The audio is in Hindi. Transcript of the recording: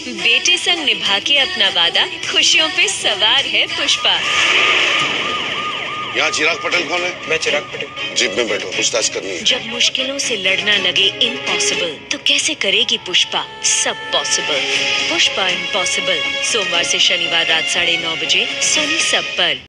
बेटे संग निभा के अपना वादा, खुशियों पे सवार है पुष्पा। यहाँ चिराग पटेल कौन है? मैं चिराग पटेल। जीप में बैठो, पूछताछ करनी है। जब मुश्किलों से लड़ना लगे इम्पॉसिबल, तो कैसे करेगी पुष्पा सब पॉसिबल। पुष्पा इम्पॉसिबल, सोमवार से शनिवार रात 9:30 बजे सोनी सब पर।